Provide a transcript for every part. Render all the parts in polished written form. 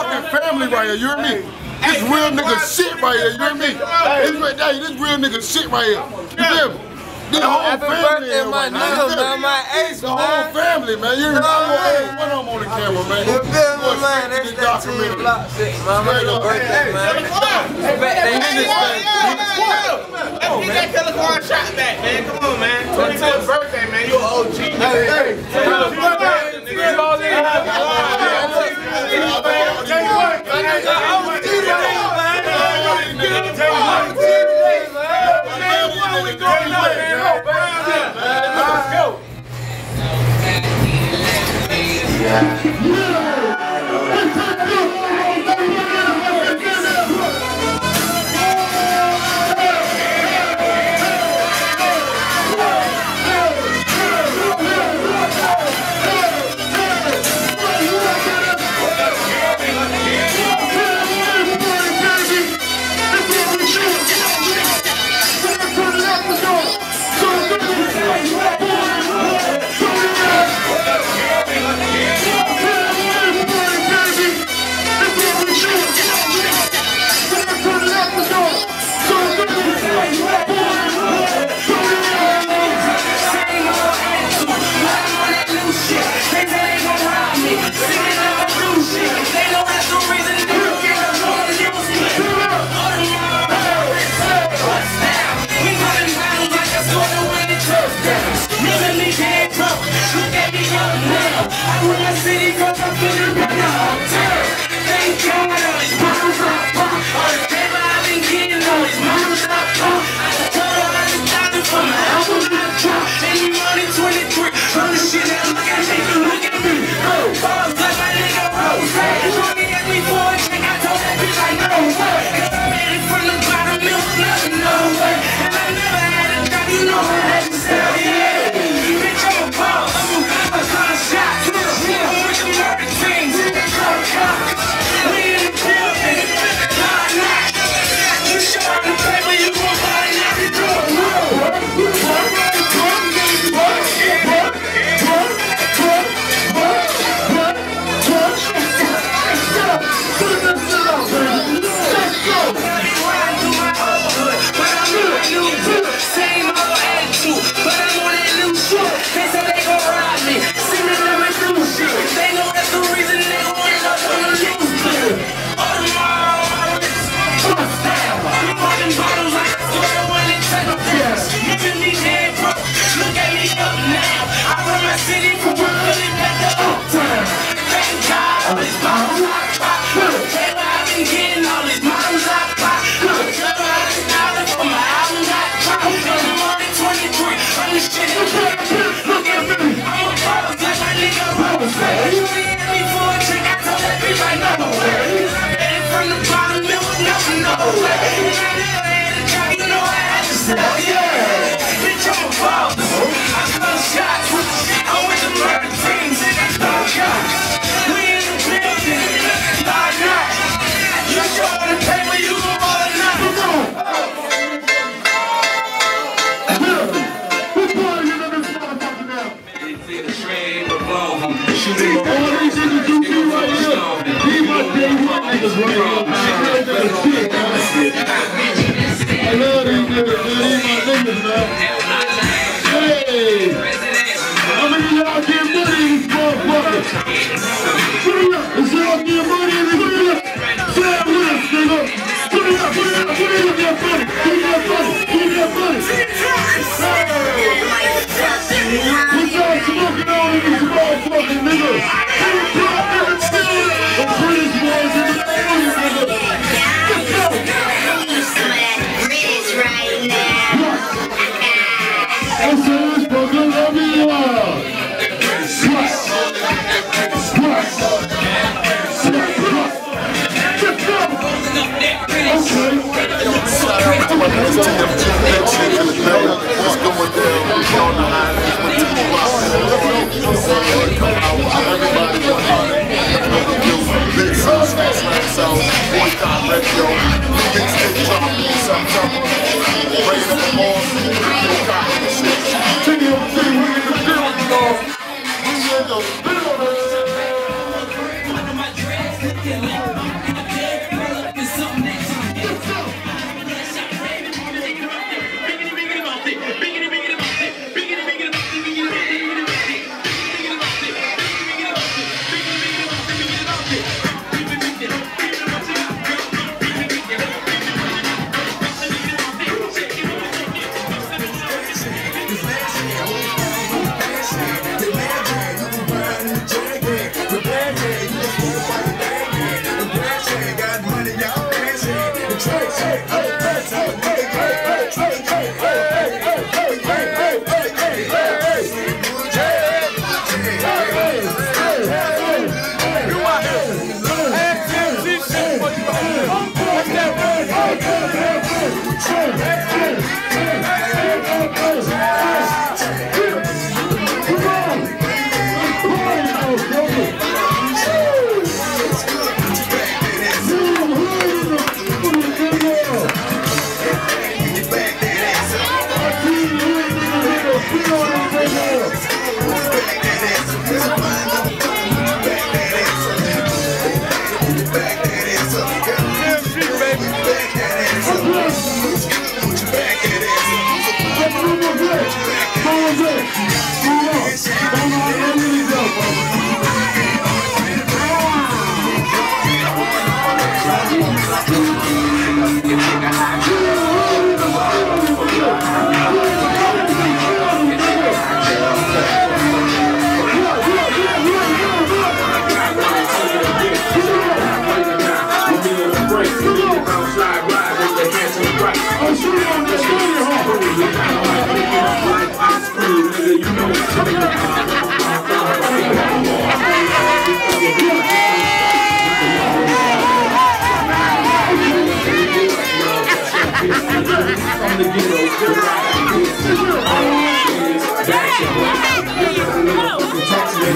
fucking family right here, you hear me? This real nigga shit right here, you hear me? This real nigga shit right here. You feel me? The whole family here right now. The whole family, man. You hear me? What I'm on the camera, man. You feel me, man? That's that team block shit, man. My nigga birthday, man. Let's get that Killah Quan shot back, man. Come on, man. 25th birthday, man. You an OG. Hey, Killah.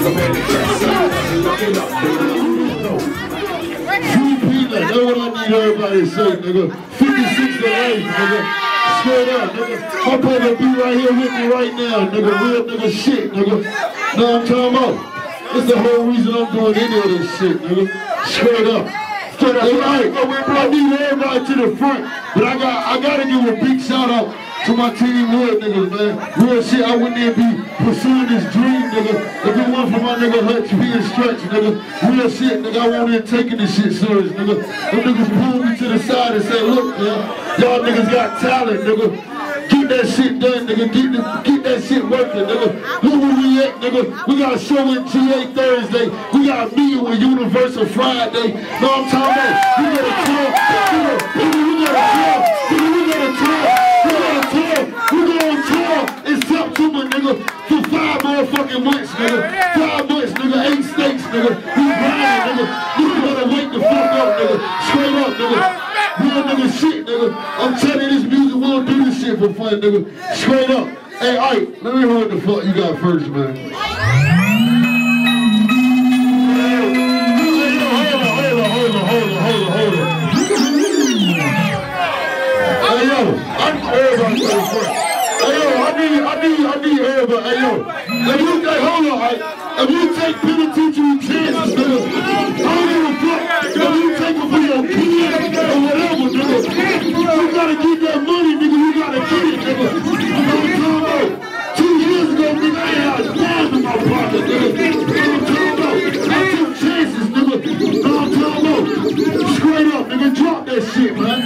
That's what I need everybody to say, nigga. 56 to 8, nigga. Straight up, nigga. My brother be right here with me right now, nigga. Real nigga shit, nigga. Know what I'm talking about? That's the whole reason I'm doing any of this shit, nigga. Straight up. Straight up. Right. I need everybody to the front, but I gotta give a big shout out to my team hood niggas, man. Real shit, I wouldn't even be pursuing this dream, nigga. If it weren't for my nigga Hutch being stretched, nigga. Real shit, nigga, I won't even taking this shit serious, nigga. Them niggas pulled me to the side and said, look, man, y'all niggas got talent, nigga. Get that shit done, nigga. Get that shit working, nigga. Look where we at, nigga. We got a show in TA Thursday. We got a meeting with Universal Friday. Know what I'm talking about? We got a tour. We go on tour in September, nigga, for 5 motherfucking months, nigga. 5 months, nigga. 8 states, nigga. We grinding, nigga. You better wake the fuck up, nigga. Straight up, nigga. Real nigga shit, nigga. I'm telling you, this music, we don't do this shit for fun, nigga. Straight up. Hey, Ike, let me hear what the fuck you got first, man. Hold on. Hey, yo, I need everybody to the front. Hey, yo, I need everybody. Hey, yo, if you take, hold on, Ike. If you take penitentiary chances, nigga, I don't give a fuck. If you take it for your kid or whatever, nigga, you gotta get that money, nigga. You gotta get it, nigga. You know what I'm talking about? 2 years ago, nigga, I ain't had a dime in my pocket, nigga. You know what I'm talking about? I took chances, nigga. You know what I'm talking about? Straight up, nigga, drop that shit, man.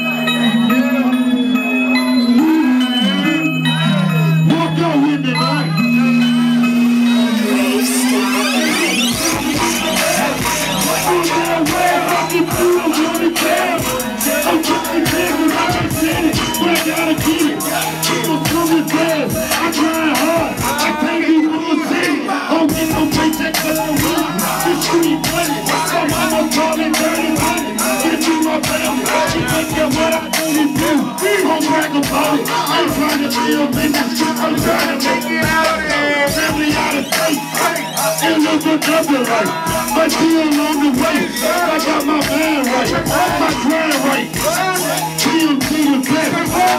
Walk out with me, man. I'm trying to get it, but I gotta get it. I'm coming fast, I'm trying hard. I can't be one city. I don't get no paycheck for no money. This street money, my mama calling dirty money. Get you my family, she take care of what I do to do. Don't brag about it. I ain't trying to live in this shit. I'm trying to make it out of here. Family out of state, and live another life. My deal on the way, I got my man right, my grind right. TMT the best.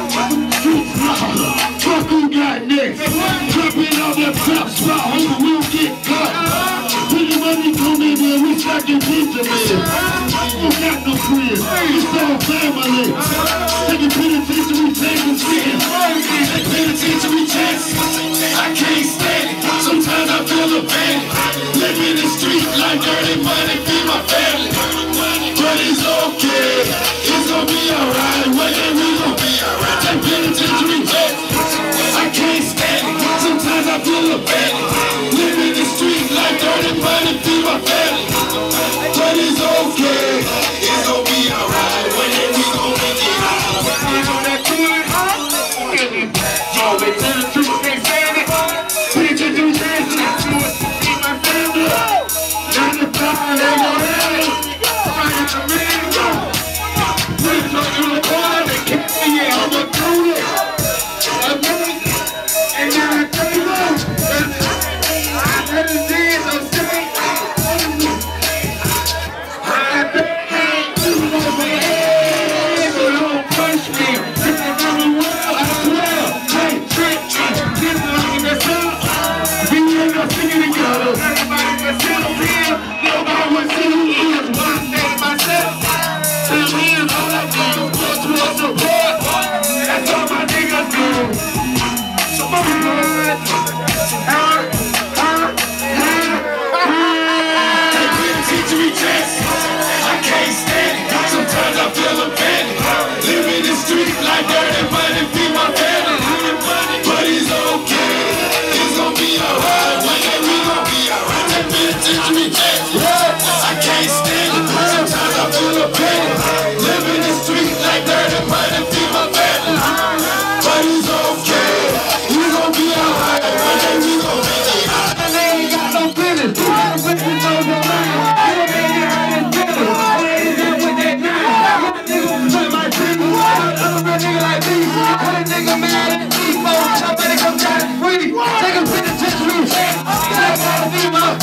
Fuck who got next. Dropping out that pop spot, homie, we'll get caught. When the money come in there, we stacking pizza, man. We got no friends, it's all family. Taking penitentiary chances, taking penitentiary chances. I can't stand it, sometimes I feel abandoned. Live in the street like dirty money, feed my family. But it's okay, it's gonna be alright. One day we gon' be alright. Take penitentiary chances. I can't stand it, sometimes I feel abandoned. Live in the street like dirty money, feed my family. But it's okay, it's gonna be alright. One day we gon' make it out. You know that good? Yo, they tell the truth, they saying it. Penitentiary chances, I do it, feed my family. 9 to 5, they gon' have it. Right in the middle. We're talking about the cat, yeah, I'm a dude. And now I tell you what, I just did some shit. I think you know my head, so don't push me. This is around the world, I swear. Hey, trick, this is like this up. We ain't gonna sing it together. Everybody can sit over here. Nobody will see who is. One day myself. Tell me all I do is to support. That's all my niggas do. Penitentiary chances, I can't stand it. Sometimes I feel abandoned. Live in the street like dirty money, feed my family. But it's okay, it's gonna be alright. One day we gon' be alright. Take penitentiary chances, I can't stand it. Sometimes I feel abandoned. Live in the street like dirty money, feed my family. But it's okay, we gon' be alright. One day we gon' make it out. And they ain't got no business. I'm with you, know your mind. You ain't got this business. I ain't there with that nine. What nigga put my dream? Other nigga like me. Put a nigga mad at me. I'm better come down and free. Take a penitentiary. I gotta be my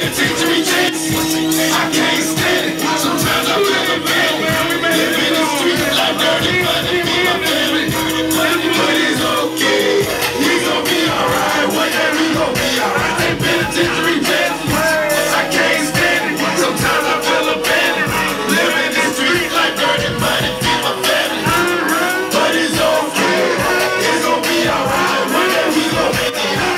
penitentiary checks. I can't stand it. Sometimes I feel abandoned. Living in the street like dirty money for my family. But it's okay. We gon' be alright. One day we gon' be alright. They penitentiary checks. I can't stand it. Sometimes I feel abandoned. Living in the street like dirty money for my family. But it's okay. It's gon' be alright. One day we gon' make it out.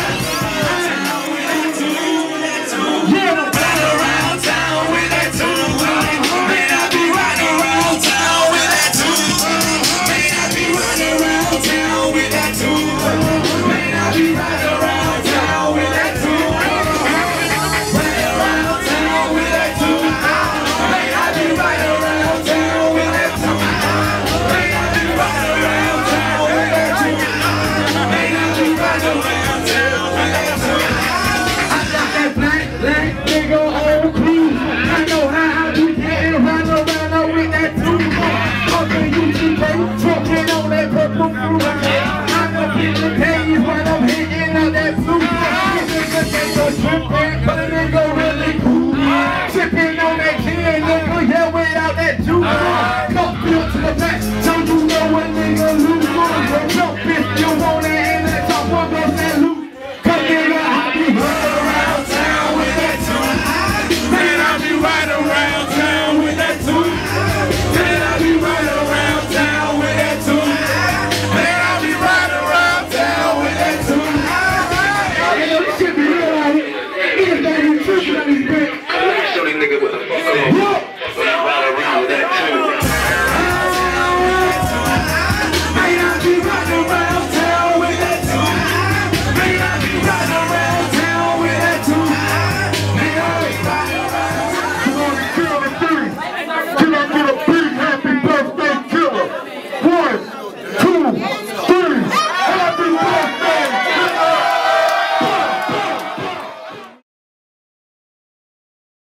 Right around